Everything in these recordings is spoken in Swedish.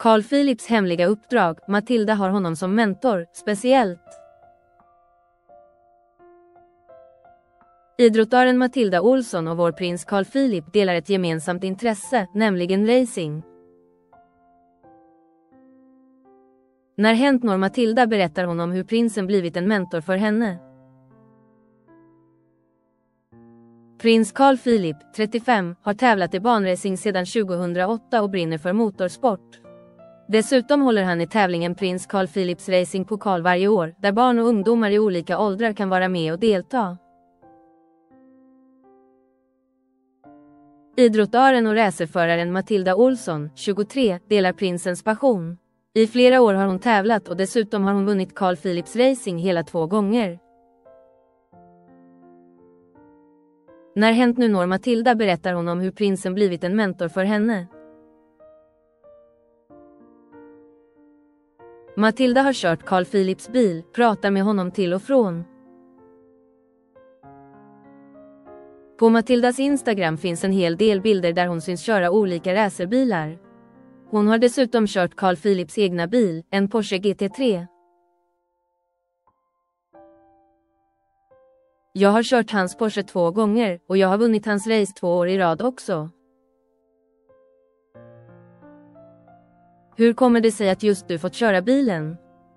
Carl Philips hemliga uppdrag, Matilda har honom som mentor, speciellt. Idrottaren Matilda Olsson och vår prins Carl Philip delar ett gemensamt intresse, nämligen racing. När hänt når Matilda berättar hon om hur prinsen blivit en mentor för henne. Prins Carl Philip, 35, har tävlat i banracing sedan 2008 och brinner för motorsport. Dessutom håller han i tävlingen Prins Carl Philips racingpokal varje år, där barn och ungdomar i olika åldrar kan vara med och delta. Idrottaren och racerföraren Matilda Olsson, 23, delar prinsens passion. I flera år har hon tävlat och dessutom har hon vunnit Carl Philips racing hela 2 gånger. När hänt nu når Matilda berättar hon om hur prinsen blivit en mentor för henne. Matilda har kört Carl Philips bil, pratar med honom till och från. På Matildas Instagram finns en hel del bilder där hon syns köra olika racerbilar. Hon har dessutom kört Carl Philips egna bil, en Porsche GT3. Jag har kört hans Porsche 2 gånger och jag har vunnit hans race 2 år i rad också. Hur kommer det sig att just du fått köra bilen?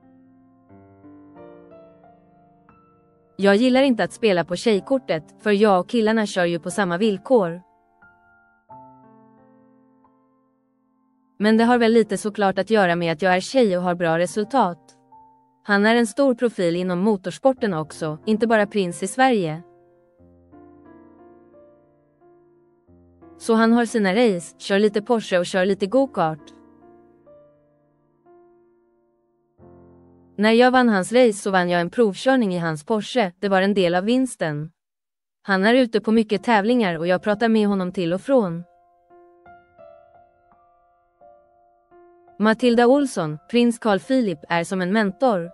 Jag gillar inte att spela på tjejkortet, för jag och killarna kör ju på samma villkor. Men det har väl lite såklart att göra med att jag är tjej och har bra resultat. Han är en stor profil inom motorsporten också, inte bara prins i Sverige. Så han har sina race, kör lite Porsche och kör lite go-kart. När jag vann hans race så vann jag en provkörning i hans Porsche, det var en del av vinsten. Han är ute på mycket tävlingar och jag pratar med honom till och från. Matilda Olsson, prins Carl Philip, är som en mentor.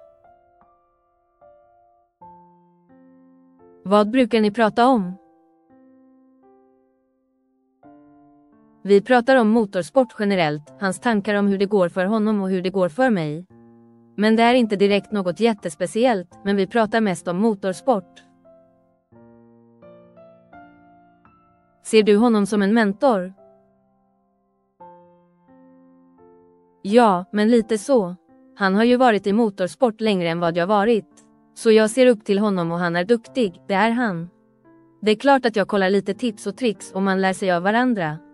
Vad brukar ni prata om? Vi pratar om motorsport generellt, hans tankar om hur det går för honom och hur det går för mig. Men det är inte direkt något jättespeciellt, men vi pratar mest om motorsport. Ser du honom som en mentor? Ja, men lite så. Han har ju varit i motorsport längre än vad jag varit. Så jag ser upp till honom och han är duktig, det är han. Det är klart att jag kollar lite tips och tricks och man lär sig av varandra.